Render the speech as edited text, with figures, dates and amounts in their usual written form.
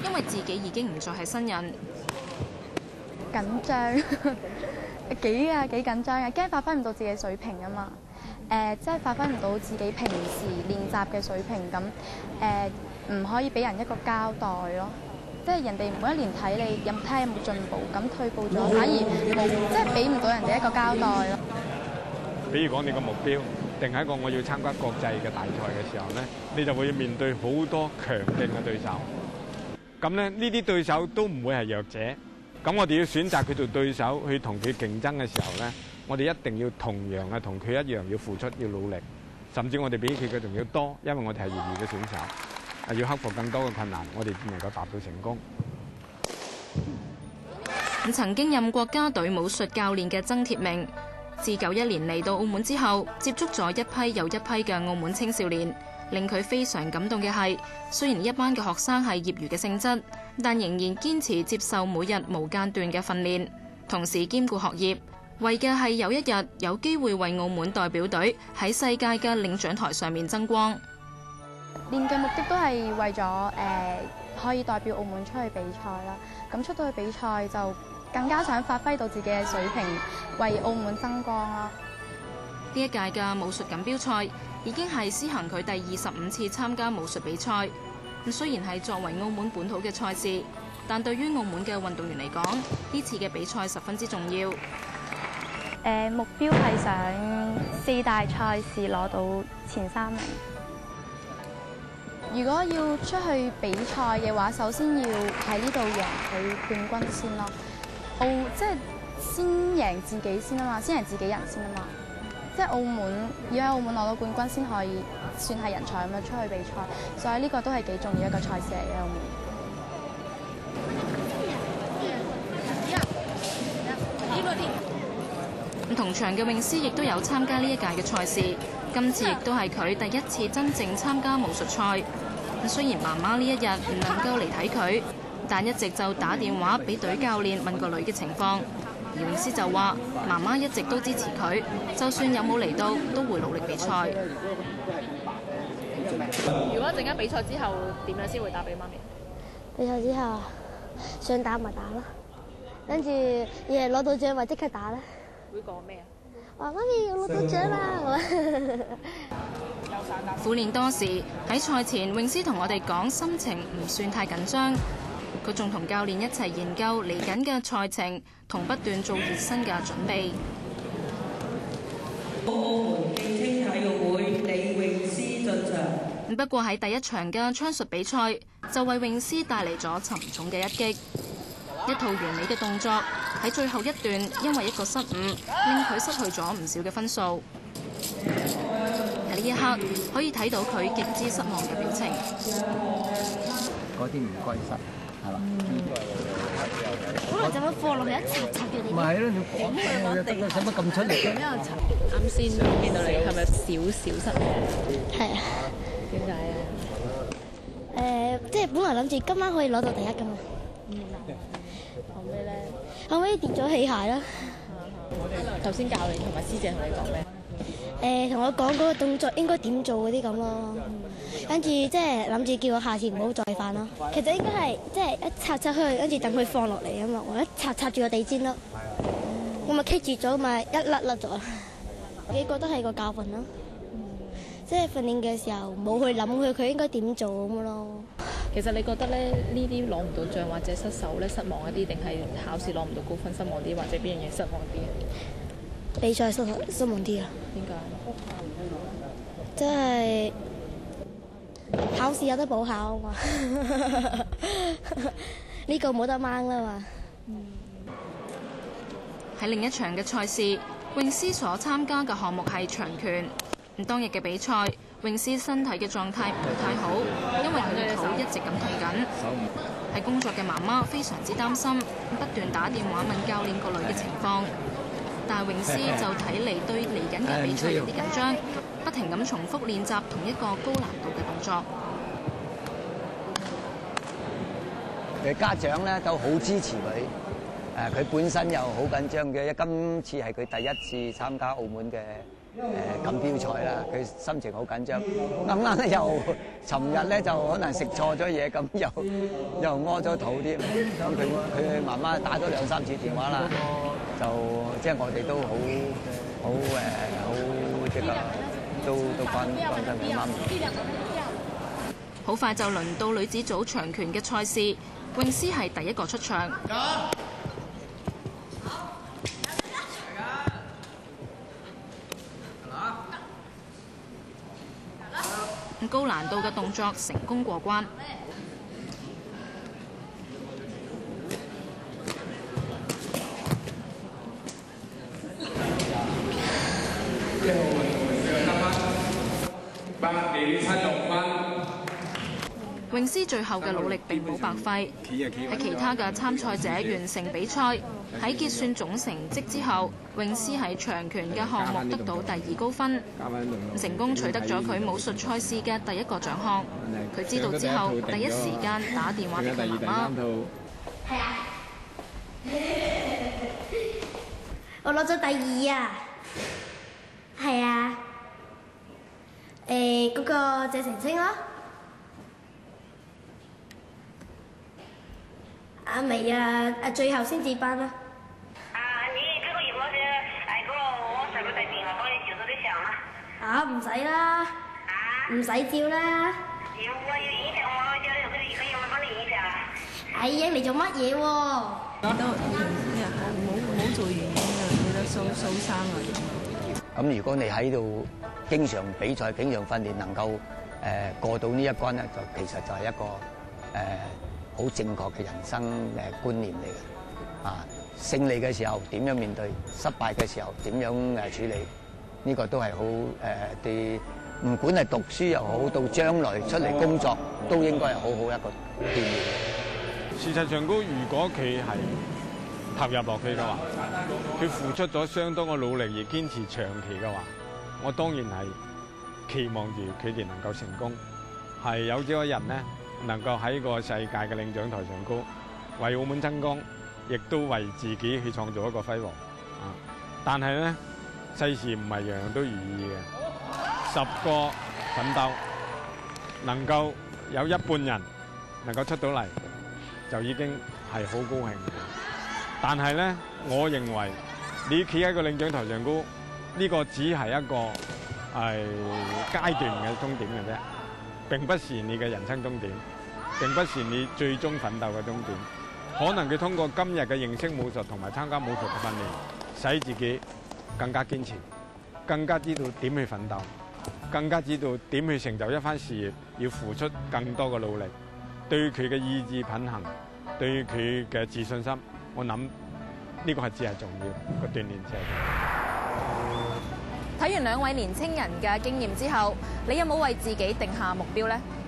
因為自己已經唔再係新人。 緊張，幾緊張啊！驚發揮唔到自己水平啊嘛。即係發揮唔到自己平時練習嘅水平咁，唔可以俾人一個交代咯。即係人哋每一年睇你睇下有冇進步，咁退步咗反而冇，即係俾唔到人哋一個交代咯。 比如講你個目標定係一個我要參加國際嘅大賽嘅時候咧，你就會面對好多強勁嘅對手。咁咧呢啲對手都唔會係弱者，咁我哋要選擇佢做對手去同佢競爭嘅時候咧，我哋一定要同樣啊同佢一樣要付出要努力，甚至我哋比佢嘅仲要多，因為我哋係業餘嘅選手，要克服更多嘅困難，我哋先能夠達到成功。 曾經任國家隊武術教練嘅曾鐵明，自91年嚟到澳門之後，接觸咗一批又一批嘅澳門青少年。令佢非常感動嘅係，雖然一班嘅學生係業餘嘅性質，但仍然堅持接受每日無間斷嘅訓練，同時兼顧學業，為嘅係有一日有機會為澳門代表隊喺世界嘅領獎台上面爭光。 練嘅目的都係為咗可以代表澳門出去比賽啦。咁出到去比賽就更加想發揮到自己嘅水平，為澳門爭光啦。 呢一屆嘅武術錦標賽已經係施行佢第25次參加武術比賽。雖然係作為澳門本土嘅賽事，但對於澳門嘅運動員嚟講，呢次嘅比賽十分之重要。 目標係想4大賽事攞到前3名。如果要出去比賽嘅話，首先要喺呢度贏取冠軍先咯。即係先贏自己先啊嘛，先贏自己人先啊嘛。即係澳門要喺澳門攞到冠軍先可以算係人才咁樣出去比賽，所以呢個都係幾重要一個賽事嚟嘅澳門。 同場嘅泳師亦都有參加呢一屆嘅賽事，今次亦都係佢第一次真正參加武術賽。雖然媽媽呢一日唔能夠嚟睇佢，但一直就打電話俾隊教練問個女嘅情況。而泳師就話：媽媽一直都支持佢，就算有冇嚟到，都會努力比賽。 如果陣間比賽之後點樣先會打俾媽咪？ 比賽之後想打咪打咯，跟住攞到獎咪即刻打啦。 會講咩啊？ 話媽咪我攞到獎啦！ 苦練多時，喺賽前泳師同我哋講心情唔算太緊張。佢仲同教練一齊研究嚟緊嘅賽程，同不斷做熱身嘅準備。 澳門競青體育會李泳師進場。 不過喺第一場嘅槍術比賽，就為泳師帶嚟咗沉重嘅一擊。一套完美嘅動作喺最後一段，因為一個失誤，令佢失去咗唔少嘅分數。喺呢一刻，可以睇到佢極之失望嘅表情。 嗰啲唔歸實。係嘛？ 可能就會放落去一插插嘅地方。 唔係咯，你講咩得啦？使乜咁出力？ 咁樣插。啱先見到你係咪少少失望？ 係啊。 點解啊？ 即係本來諗住今晚可以攞到第一㗎嘛。 後尾咧？ 後尾跌咗器械啦。 頭先教練同埋師姐同你講咩？ 同我講嗰個動作應該點做嗰啲咁咯，跟住即係諗住叫我下次唔好再犯咯。其實應該係即係一插插去，跟住等佢放落嚟啊嘛。我一插住個地氈咯，我咪棘住咗，咪一甩咗。我覺得係個教訓咯，即係訓練嘅時候冇去諗佢應該點做咁咯。 其實你覺得咧呢啲攞唔到獎或者失手咧失望一啲，定係考試攞唔到高分失望啲，或者邊樣嘢失望啲？ 比賽失望啲啊？ 點解？ 即係考試有得補考啊嘛，呢個冇得掹啦嘛。 喺另一場嘅賽事，泳師所參加嘅項目係長拳。當日嘅比賽，泳師身體嘅狀態唔太好，因為佢嘅肚一直咁痛緊。喺工作嘅媽媽非常之擔心，不斷打電話問教練個女嘅情況。但係泳師就睇嚟對嚟緊嘅比賽有啲緊張，不停咁重複練習同一個高難度嘅動作。 家長咧都好支持佢，佢本身又好緊張嘅，今次係佢第一次參加澳門嘅錦標賽啦，佢心情好緊張。啱啱咧又尋日咧就可能食錯咗嘢，咁又屙咗肚添。咁佢媽媽打咗2、3次電話啦，就即係我哋都好即係都關心佢媽咪。 好快就輪到女子組長拳嘅賽事，泳師係第一個出場。高難度嘅動作成功過關。泳師最後嘅努力並冇白費，喺其他嘅參賽者完成比賽，喺結算總成績之後，泳師喺長拳嘅項目得到第2高分，成功取得咗佢武術賽事嘅第1個獎項。佢知道之後，第一時間打電話俾佢媽媽。 係啊，我攞咗第2啊！係啊，嗰個謝晴清咯。未啊，最後先至班啦。 你這個有冇係我使唔使電話幫你照咗啲相啊？ 唔使啦，唔使照啦。 有影相嗎？叫你可以幫你影相啊？ 影嚟做乜嘢喎？ 冇做完影啊，記得收生啊。 咁如果你喺度經常比賽、經常訓練，能夠過到呢一關咧，就其實就係一個好正確嘅人生觀念嚟嘅。勝利嘅時候點樣面對，失敗嘅時候點樣處理，呢個都係好對，唔管係讀書又好，到將來出嚟工作都應該係好好一個鍛鍊。 事實上，如果佢係投入落去嘅話，佢付出咗相當嘅努力而堅持長期嘅話，我當然係期望住佢哋能夠成功，係有朝一日呢，能夠喺個世界嘅領獎台上高，為澳門爭光，亦都為自己去創造一個輝煌。但係咧，世事唔係樣樣都如意嘅。10個奮鬥，能夠有一半人能夠出到嚟，就已經係好高興。但係咧，我認為你企喺個領獎台上高，呢個只係一個係階段嘅終點嘅啫。並不是你嘅人生終點，並不是你最終奮鬥嘅終點。可能佢通過今日嘅認識武術同埋參加武術嘅訓練，使自己更加堅持，更加知道點去奮鬥，更加知道點去成就一番事業，要付出更多嘅努力。對佢嘅意志品行，對佢嘅自信心，我諗呢個係至係重要，個鍛鍊至係重要。 睇完2位年青人嘅經驗之後，你有冇為自己定下目標呢？